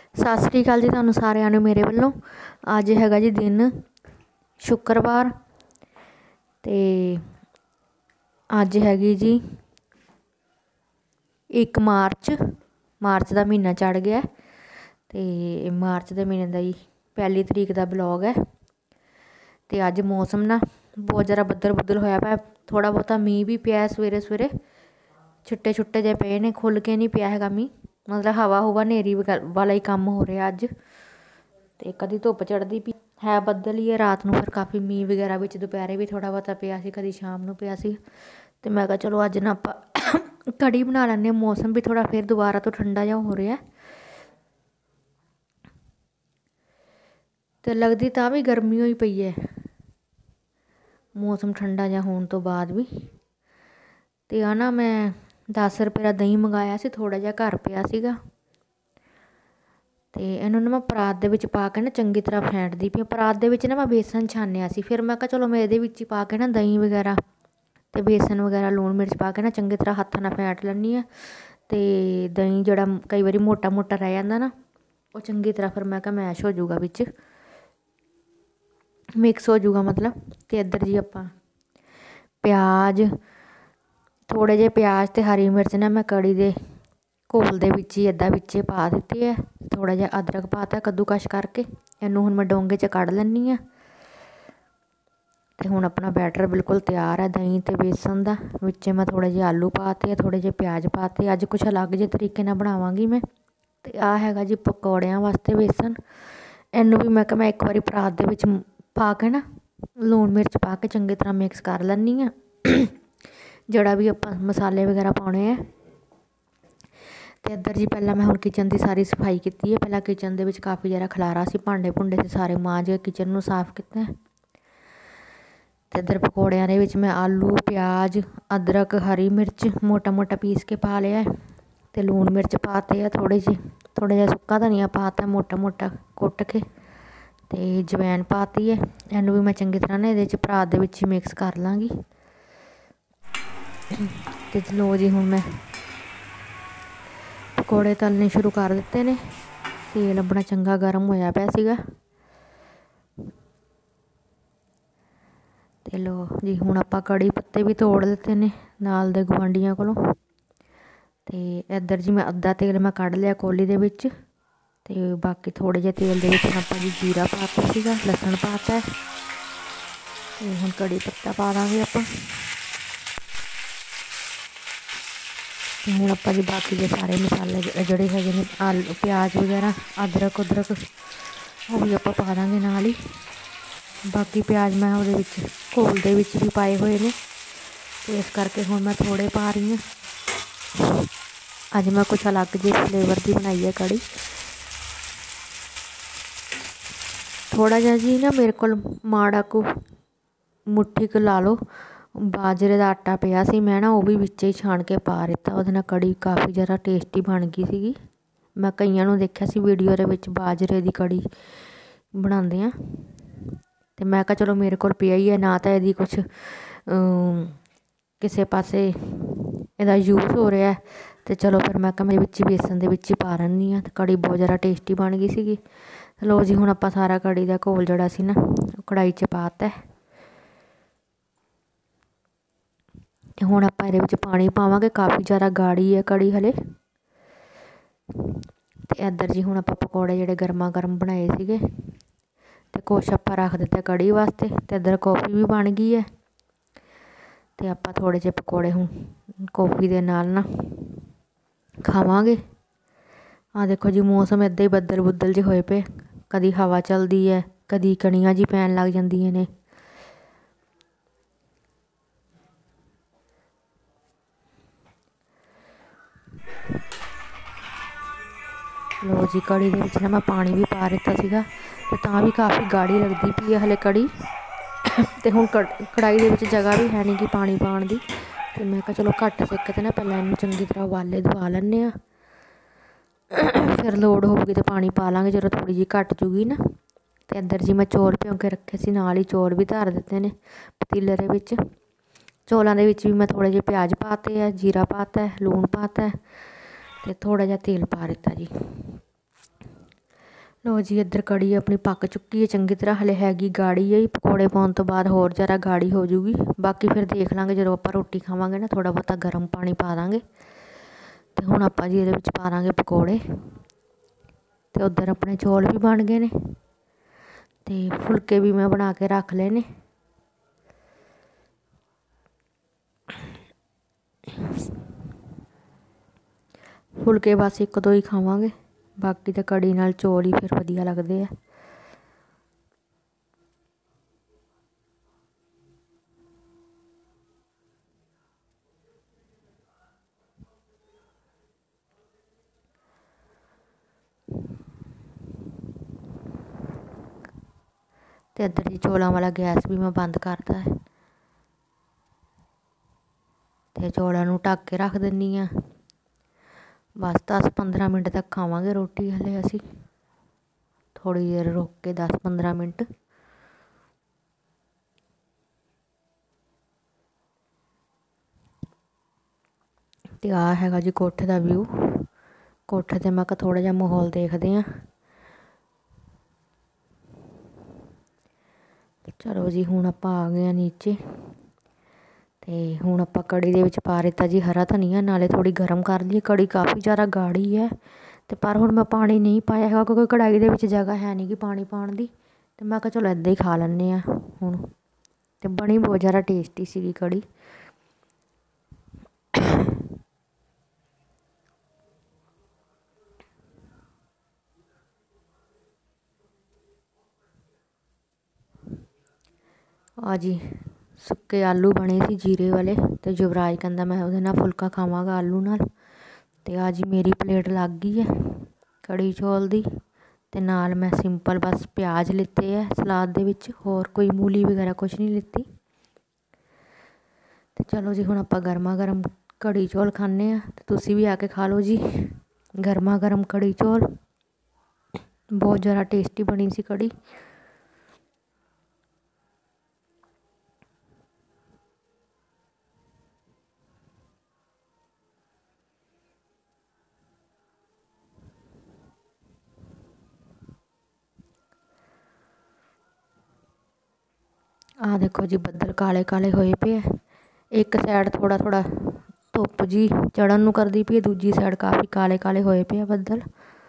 ਸਤਿ ਸ਼੍ਰੀ ਅਕਾਲ ਜੀ ਤੁਹਾਨੂੰ ਸਾਰਿਆਂ ਨੂੰ ਮੇਰੇ ਵੱਲੋਂ। ਅੱਜ ਹੈਗਾ ਜੀ ਦਿਨ ਸ਼ੁੱਕਰਵਾਰ ਤੇ ਅੱਜ ਹੈਗੀ ਜੀ 1 ਮਾਰਚ ਦਾ ਮਹੀਨਾ ਚੜ ਗਿਆ ਤੇ ਮਾਰਚ ਦੇ ਮਹੀਨੇ ਦਾ ਜੀ 1 ਤਰੀਕ ਦਾ ਬਲੌਗ है। ਤੇ ਅੱਜ मौसम ना बहुत ज़्यादा ਬੱਦਲ होया पाया, थोड़ा बहुता मीह भी पिया सवेरे सवेरे, छुट्टे छुट्टे जे पे ने, खुल के नहीं पिया हैगा मीह, मतलब हवा हुवा नेरी वाला ही काम हो रहा अज। तो कभी धुप चढ़ती पी है, बदल ही है। रात को फिर काफ़ी मीह वगैरह बिच दोपहरे भी थोड़ा बहुता पिया सी, कभी शाम को पिया सी। तो मैं कहा चलो अज ना आप कड़ी बना लैंदे, मौसम भी थोड़ा फिर दोबारा तो ठंडा जा हो रहा है। तो लगती तो भी गर्मी हुई पई है, मौसम ठंडा जा होने तो बाद भी। तो आ ना मैं 10 रुपये का दही मंगाया सी, थोड़ा जिहा घर पिया सीगा ते इन्हूं ना मैं परात दे विच पा के ना चंगी तरह फेंटदी पई। परात दे विच ना मैं बेसन छानिया सी, फिर मैं कहा चलो मैं इहदे विच ही पा के ना दही वगैरह ते बेसन वगैरह लूण मिर्च पा के ना चंगी तरह हत्थां नाल फेंट लैनी आ। ते दही जिहड़ा कई बारी मोटा मोटा रह जांदा ना, वो चंगी तरह फिर मैं कहा मैश हो जाऊगा, विच मिक्स हो जाऊगा मतलब। तो इधर जी आपां प्याज, थोड़े जे प्याज ते हरी मिर्च ना मैं कड़ी दे घोल दे विच ही इदां विच पा दित्ती है। थोड़ा जिहा अदरक पाता कद्दूकश करके, इनू हुण मैं डोंगे च कढ़ लैनी आ। तो हुण अपना बैटर बिल्कुल तैयार है दही ते बेसन दा। विच मैं थोड़े जे आलू पाते, थोड़े जे प्याज पाते। अज कुछ अलग जे तरीके नाल बनावांगी मैं। तो आ हैगा जी पकौड़ियां वास्ते बेसन, इनू भी मैं कहा मैं एक बारी परात दे विच पा के ना लूण मिर्च पा के चंगी तरह मिक्स कर लैनी आ, जिहड़ा भी आपां मसाले वगैरह पाउणे है। तो इधर जी पहला मैं हुण किचन की सारी सफाई की है। पहला किचन दे विच काफ़ी ज़्यादा खलारा सी, भांडे भुंडे से सारे मांज के किचन नूं साफ किया। तो इधर पकौड़ियां दे विच मैं आलू प्याज अदरक हरी मिर्च मोटा मोटा पीस के पा लिया, तो लूण मिर्च पाते हैं, थोड़ा जिहा सुक्का धनिया पाता मोटा मोटा कुट के, तो जवैन पाती है। इनू भी मैं चंगी तरह ना ये परात दे विच ही मिक्स कर लाँगी। तो लो जी हुण मैं पकौड़े तलने शुरू कर दिते ने। तेल अपना चंगा गर्म होया पिया सीगा। ते लो जी हुण आपां कड़ी पत्ते भी तोड़ दिते ने नाल दे गुआंढियां कोलों। ते इधर जी मैं अद्धा तेल मैं कढ़ लिया कोली दे विच, ते बाकी थोड़े जे तेल दे विच आपां जी जीरा पाता सीगा, लसन पाता है, ते हुण कड़ी पत्ता पा दांगे आपां। हुण आपां जी बाकी के सारे मसाले जिहड़े हैगे ने आलू प्याज वगैरह अदरक उदरक वो भी आपां पा दांगे नाल ही। बाकी प्याज मैं उहदे विच घोल दे विच भी पाए हुए ने, तो इस करके हुण मैं थोड़े पा रही हूँ। अज मैं कुछ अलग जी फ्लेवर की बनाई है कड़ी। थोड़ा जिहा जी ना मेरे को माड़ा को मुट्ठी क ला लो बाजरे का आटा पिया सी, मैं ना वो भी विच ही छाण के पा दिता, उहदे नाल कड़ी काफ़ी ज़्यादा टेस्टी बन गई सीगी। मैं कईयां नूं देखिया सी वीडियो दे विच बाजरे की कड़ी बनाउंदे आ, ते मैं कहा चलो मेरे कोल पिया ही है ना, तो इहदी कुछ किसी पासे इहदा यूज़ हो रहा है, तो चलो फिर मैं कहा मैं विच बेसन दे विच ही पा लैनी आ। कड़ी बहुत ज़्यादा टेस्टी बन गई सीगी। लो जी हुण आपां सारा कड़ी दा घोल जिहड़ा सी ना कढ़ाई च पाता है। हुण आपां इहदे विच पानी पावांगे, काफ़ी ज़्यादा गाढ़ी है कड़ी हले। ते इधर जी हुण आपां पकौड़े जिहड़े गर्मा गर्म बनाए सीगे, ते कुछ आपां रख दित्ते कड़ी वास्ते। ते इधर कॉफ़ी भी बन गई है, ते आपां थोड़े जे पकौड़े हुण कॉफ़ी दे नाल ना खावांगे। आ देखो जी मौसम इदां ही बदल बुदल जे होए पे, कदी हवा चलदी है कदी कणियां जी पैन लग जांदियां ने। लो जी कड़ी दे विच ना मैं पानी भी पा दिता सीगा, ते तां भी काफ़ी गाढ़ी लगदी पई है हले कड़ी। ते हुण कढ़ाई दे विच जगह भी है नहीं कि पानी पाउण दी, ते मैं कहा चलो घट्ट सेके ते ना पहले इनू चंगी तरह उबाले दवा लैने आ, फिर लोड़ होगी तो पानी पा लांगे जो थोड़ी जी घट जूगी ना। तो इधर जी मैं चौल भ्यों के रखे सी, नाल ही चौल भी धर दिते ने पतीले दे विच। चौलों दे विच भी मैं थोड़े जे प्याज पाते है, जीरा पाता है, लूण पाता है, तो थोड़ा जिहा तेल पा दिता जी। लो जी इधर कड़ी अपनी पक चुकी है चंगी तरह, हले हैगी गाड़ी है। पकौड़े पाने तो बाद होर ज़रा गाड़ी हो जूगी। बाकी फिर देख लाँगे जो आप रोटी खावांगे ना, थोड़ा बहुता गर्म पानी पा देंगे। तो हुण आपां जी इहदे विच पा देंगे पकौड़े। तो उधर अपने चौल भी बन गए ने, तो फुलके भी मैं बना के रख ले ने। फुलके बस एक दो ही खावांगे, बाकी तो कड़ी नाल चौल ही फिर वधिया लगदे आ। तो इधर जी चौलों वाला गैस भी मैं बंद करता है। तो चौलों नूं ढक के रख दिंदी हाँ। बस 10-15 मिनट तक खावांगे रोटी। हले असी थोड़ी देर रुक के 10-15 मिनट। तो आ हैगा जी कोठे का व्यू। कोठे ते मैं थोड़ा जिहा माहौल देखते हैं। चलो जी हुण आपां आ गए नीचे। तो हुण आपां कड़ी दे विच पा दिता जी हरा धनिया, नाले थोड़ी गर्म कर ली। कड़ी काफ़ी ज़्यादा गाढ़ी है, तो पर हुण मैं पानी नहीं पाया है क्योंकि कढ़ाई दे विच जगह है नहीं कि पानी पाउण दी। तो मैं कहा चलो इदां ही खा लैंदे आ हुण। तो बनी बहुत ज़्यादा टेस्टी सीगी कड़ी। आ जी सुक्के आलू बने सी जीरे वाले। तो युवराज कहंदा मैं उहदे नाल फुलका खावांगा आलू नाल। तो आ जी मेरी प्लेट लग गई है कड़ी चौल दी। ते नाल मैं सिंपल बस प्याज लिते है सलाद दे विच, होर कोई मूली वगैरह कुछ नहीं लिती। तो चलो जी हुण आपां गर्मा गर्म कड़ी चौल खाने आ। ते तुसीं भी आके खा लो जी गर्मा गर्म कड़ी चौल। बहुत ज़्यादा टेस्टी बनी सी कड़ी। आ देखो जी बदल काले काले होए पे है। एक साइड थोड़ा थोड़ा धुप जी चढ़न नूं करदी पई है, दूजी साइड काफ़ी काले काले होए पे है बदल।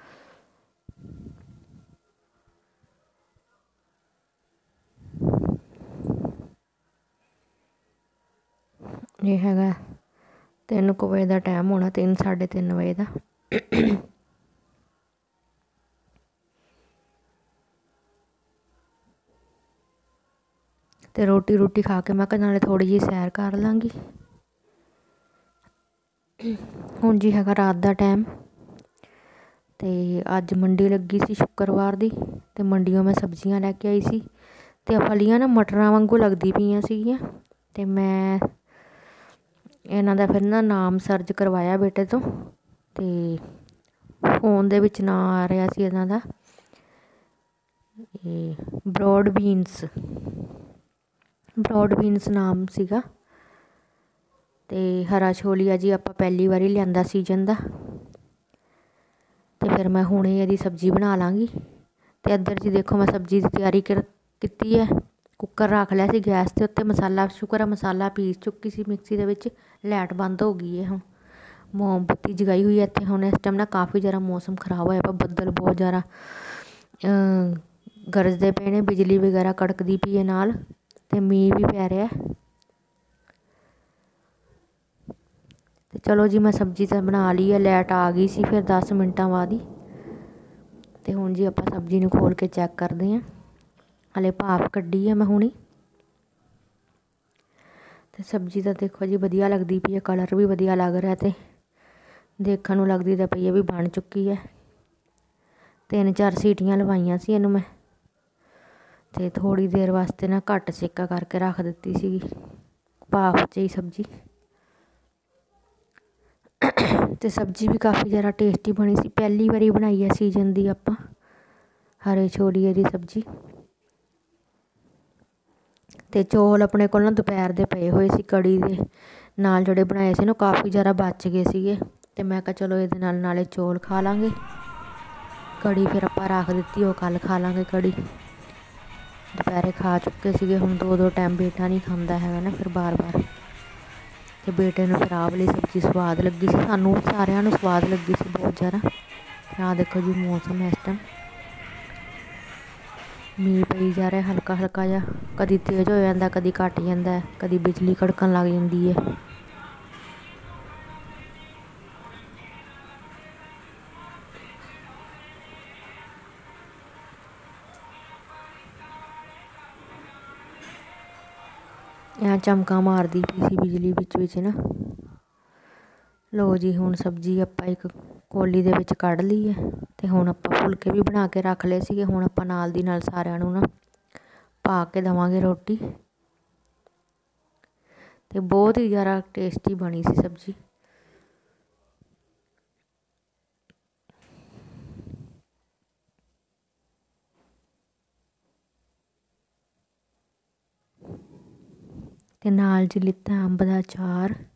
ये हैगा 3 बजे का टाइम होना, 3-3:30 बजे का। तो रोटी रूटी खा के मैं नाले थोड़ी जी सैर कर लाँगी। हुण जी हैगा रात का टाइम। तो अज मंडी लगी सी शुक्रवार दी। तो मंडियों मैं सब्जियां लैके आई सी। तो फलियां ना मटरां वांगू लगदी पईयां सीगियां। ते मैं इन्हां दा फिर ना नाम सर्च करवाया बेटे तो। ते फोन दे विच नां आ रहा सी इन्हां दा ब्रॉड बीन्स नाम सीगा। ते हरा छोलिया जी आपां पहली बारी लिआंदा सीजन दा। तो फिर मैं हुणे इहदी सब्जी बना लाँगी। तो इधर जी देखो मैं सब्जी की तैयारी कीती है। कुकर रख लिया सी गैस के उत्ते। मसाला शुकर है मसाला पीस चुकी सी मिक्सी दे विच। लाइट बंद हो गई है हुण, मोमबत्ती जगाई हुई है इत्थे। हुण इस टाइम ना काफ़ी ज़्यादा मौसम खराब होया पिया, बदल बहुत ज़्यादा गरजदे पे ने, बिजली वगैरह कड़कदी पई है नाल, ते मींह भी पै रहा है। तो चलो जी मैं सब्जी तो बना ली है, लाइट आ गई सी फिर 10 मिनटां बाद ही। तो हुण जी आपां सब्जी नूं खोल के चैक करते हैं। हले भाप कड्डी है मैं हुणी। तो सब्जी तो देखो जी वधिया लगती पई है, कलर भी वधिया लग रहा है। तो देखण नूं लगदी तो पई है भी बन चुकी है। 3-4 सीटियां लवाइयां सी इहनूं मैं। तो थोड़ी देर वास्ते ना घट सेका करके रख दित्ती सी भाप च ही सब्जी। तो सब्जी भी काफ़ी ज़्यादा टेस्टी बनी सी। पहली बारी बनाई है सीजन दी आपां हरे छोलिए दी सब्जी। तो चौल अपने कोल ना दोपहर दे पे हुए सी कड़ी दे नाल जोड़े बनाए सी ना, काफ़ी ज़्यादा बच गए सीगे। तो मैं कहा चलो इहदे नाल नाले चौल खा लांगे। कड़ी फिर ਆਪਾਂ ਰੱਖ ਦਿੱਤੀ, ਉਹ ਕੱਲ੍ਹ ਖਾ ਲਾਂਗੇ कड़ी। ਦੁਪਹਿਰੇ ਖਾ ਚੁੱਕੇ ਸੀਗੇ, ਹੁਣ 2-2 ਟਾਈਮ ਬੇਟਾ ਨਹੀਂ ਖਾਂਦਾ ਹੈਗਾ ਨਾ ਫਿਰ ਬਾਰ-ਬਾਰ। ਅਤੇ ਬੇਟੇ ਨੂੰ ਫਿਰ ਆਹ ਵਾਲੀ ਸਬਜ਼ੀ ਸਵਾਦ ਲੱਗੀ ਸੀ, ਸਾਨੂੰ ਸਾਰਿਆਂ ਨੂੰ ਸਵਾਦ ਲੱਗੀ ਸੀ ਬਹੁਤ ਜ਼ਿਆਦਾ। ਆਹ ਦੇਖੋ ਜੀ ਮੌਸਮ ਇਸ ਟਾਈਮ ਮੀਂਹ ਪਈ ਜਾ ਰਿਹਾ ਹਲਕਾ ਹਲਕਾ ਜਿਹਾ, ਕਦੀ ਤੇਜ਼ ਹੋ ਜਾਂਦਾ, ਕਦੀ ਘੱਟ ਜਾਂਦਾ, ਕਦੀ ਬਿਜਲੀ ਕੜਕਣ ਲੱਗ ਜਾਂਦੀ ਹੈ। ਐਂ ਚਮਕਾਂ ਮਾਰਦੀ ਪਈ ਸੀ ਬਿਜਲੀ ਵਿੱਚ ਨਾ। ਲਓ ਜੀ ਹੁਣ ਸਬਜ਼ੀ ਆਪਾਂ ਇੱਕ ਕੋਲੀ ਦੇ ਵਿੱਚ ਕੱਢ ਲਈ ਹੈ, ਅਤੇ ਹੁਣ ਆਪਾਂ ਫੁਲਕੇ ਵੀ ਬਣਾ ਕੇ ਰੱਖ ਲਏ ਸੀਗੇ। ਹੁਣ ਆਪਾਂ ਨਾਲ ਦੀ ਨਾਲ ਸਾਰਿਆਂ ਨੂੰ ਨਾ ਪਾ ਕੇ ਦੇਵਾਂਗੇ ਰੋਟੀ। ਅਤੇ ਬਹੁਤ ਹੀ ਜ਼ਿਆਦਾ ਟੇਸਟੀ ਬਣੀ ਸੀ ਸਬਜ਼ੀ। ਅਤੇ ਨਾਲ ਜੀ ਲਿੱਤਾ ਅੰਬ ਦਾ ਅਚਾਰ।